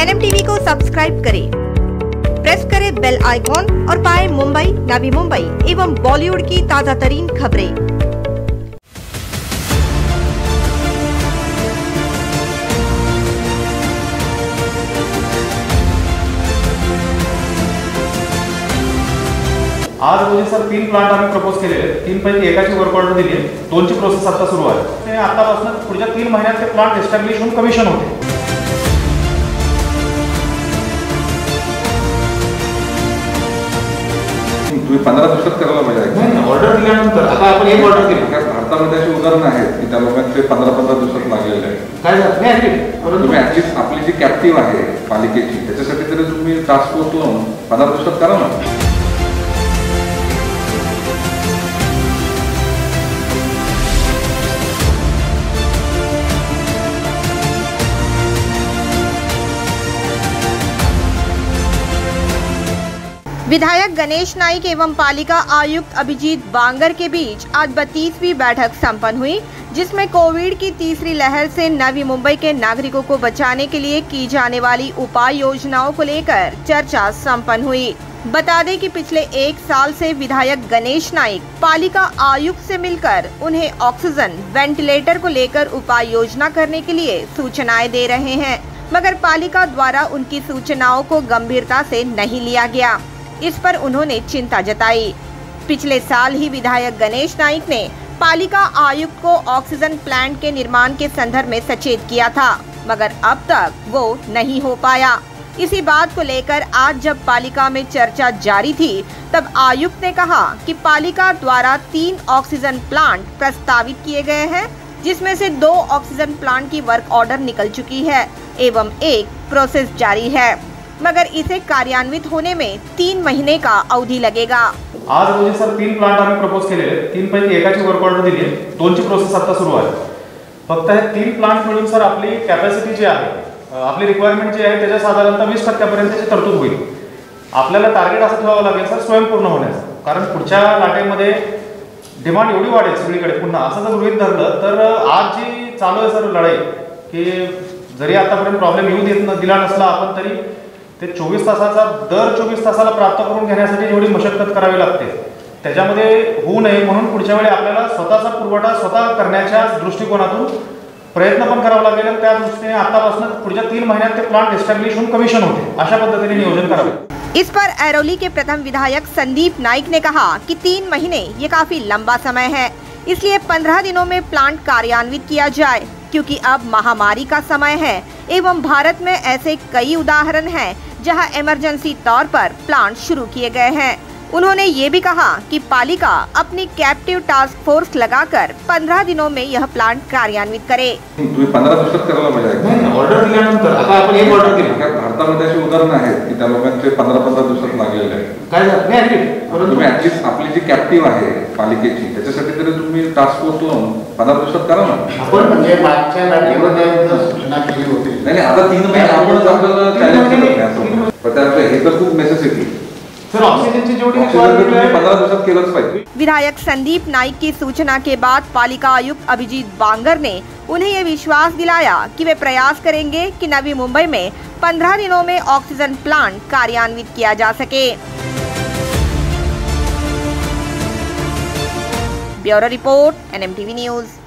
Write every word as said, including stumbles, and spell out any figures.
N M TV को subscribe करें, press करें बेल आइकॉन और पाएं मुंबई, नवी मुंबई एवं बॉलीवुड की ताजा तरीन खबरें। आज रोजी सर तीन प्लांट आम्ही प्रपोज केले, तीन पैकी एकाची वर्क ऑर्डर दिली आहे, दोनची प्रोसेस आता सुरू आहे. ते आतापासून पुढच्या तीन महिन्यात ते प्लांट एस्टॅब्लिश होऊन कमिशन होते. तुम्ही पंधरा दिवसात करायला पाहिजे. ऑर्डर दिल्यानंतर आता आपण एक ऑर्डर दिली. भारतामध्ये अशी उदाहरणं आहेत की त्या लोकांचे पंधरा पंधरा दिवसात लागलेले आहेत. काय झालं तुम्ही ऍटलीस्ट आपली जी कॅप्टिव्ह आहे पालिकेची त्याच्यासाठी तरी तुम्ही टास्क फोर्स लावून पंधरा दिवसात करा ना. विधायक गणेश नाइक एवं पालिका आयुक्त अभिजीत बांगर के बीच आज बत्तीसवीं बैठक संपन्न हुई, जिसमें कोविड की तीसरी लहर से नवी मुंबई के नागरिकों को बचाने के लिए की जाने वाली उपाय योजनाओं को लेकर चर्चा संपन्न हुई। बता दें कि पिछले एक साल से विधायक गणेश नाइक पालिका आयुक्त से मिलकर उन्हें ऑक्सीजन वेंटिलेटर को लेकर उपाय योजना करने के लिए सूचनाएं दे रहे हैं, मगर पालिका द्वारा उनकी सूचनाओं को गंभीरता से नहीं लिया गया। इस पर उन्होंने चिंता जताई। पिछले साल ही विधायक गणेश नाइक ने पालिका आयुक्त को ऑक्सीजन प्लांट के निर्माण के संदर्भ में सचेत किया था, मगर अब तक वो नहीं हो पाया। इसी बात को लेकर आज जब पालिका में चर्चा जारी थी, तब आयुक्त ने कहा कि पालिका द्वारा तीन ऑक्सीजन प्लांट प्रस्तावित किए गए हैं, जिसमें से दो ऑक्सीजन प्लांट की वर्क ऑर्डर निकल चुकी है एवं एक प्रोसेस जारी है, मगर इसे कार्यान्वित होने में तीन महीने का अवधि लगेगा। आज रोजी सर तीन प्लांट आम्ही प्रपोज केले, तीन पैकी एकाची वर्क ऑर्डर दिली आहे, दोनची प्रोसेस आता सुरू आहे. फक्त हे तीन प्लांट मिळून सर आपली कॅपॅसिटी जी आहे, आपली रिक्वायरमेंट जी आहे त्याच्या साधारणतः वीस टक्क्यापर्यंतची तरतूद होईल. आपल्याला टार्गेट असं ठेवावं लागेल सर स्वयंपूर्ण होण्याचं, कारण पुढच्या लाटेमध्ये डिमांड एवढी वाढेल सगळीकडे. पुन्हा असं जर गृहीत धरलं तर आज जी चालू आहे सर लढाई, की जरी आतापर्यंत प्रॉब्लेम येऊ देत न दिला नसला आपण, तरी ते चोवीस तासाचा दर चोवीस तासाला प्राप्त करून घेण्यासाठी जेवढी मशक्कत करावी लागते त्याच्यामध्ये होऊ नये म्हणून पुढच्या वेळी आपल्याला स्वतःचा पुरवठा स्वतः करण्याच्या दृष्टिकोनातून प्रयत्न पण करावा लागेल. त्या दृष्टीने आतापासून पुढच्या तीन महिन्यात ते प्लांट एस्टॅब्लिश होऊन कमिशन होते, अशा पद्धतीने नियोजन करावे. इस पर ऐरोली के प्रथम विधायक संदीप नाइक ने कहा कि तीन महीने ये काफी लंबा समय है, इसलिए पंद्रह दिनों में प्लांट कार्यान्वित किया जाए, क्योंकि अब महामारी का समय है एवं भारत में ऐसे कई उदाहरण हैं जहां इमरजेंसी तौर पर प्लांट शुरू किए गए हैं। उन्होंने ये भी कहा कि पालिका अपनी कैप्टिव टास्क फोर्स लगाकर पंद्रह दिनों में यह प्लांट कार्यान्वित करे. तुम्ही पंधरा दिवसात करायला पाहिजे. ऑर्डर दिल्यानंतर आता आपण एक ऑर्डर दिली. भारतामध्ये अशी उदाहरणं आहेत की त्या लोकांचे पंधरा पंधरा दिवसात लागलेले आहेत. काय झालं तुम्ही ऍटलीस्ट आपली जी कॅप्टिव्ह आहे पालिकेची त्याच्यासाठी तरी तुम्ही टास्क फोर्स लावून पंधरा दिवसात करा ना. आपण म्हणजे मागच्या लाटेमध्ये सूचना केली होती. नाही आता तीन महिने आपणच आपल्याला चॅलेंज केलं, पण त्यामुळे हे तर खूप नेसेसिटी सर ऑक्सीजनची जेवढी पंद्रह दिवसात केलंच पाहिजे. विधायक संदीप नाइक की सूचना के बाद पालिका आयुक्त अभिजीत बांगर ने उन्हें ये विश्वास दिलाया कि वे प्रयास करेंगे कि नवी मुंबई में पंद्रह दिनों में ऑक्सीजन प्लांट कार्यान्वित किया जा सके। Bureau report, N M TV news.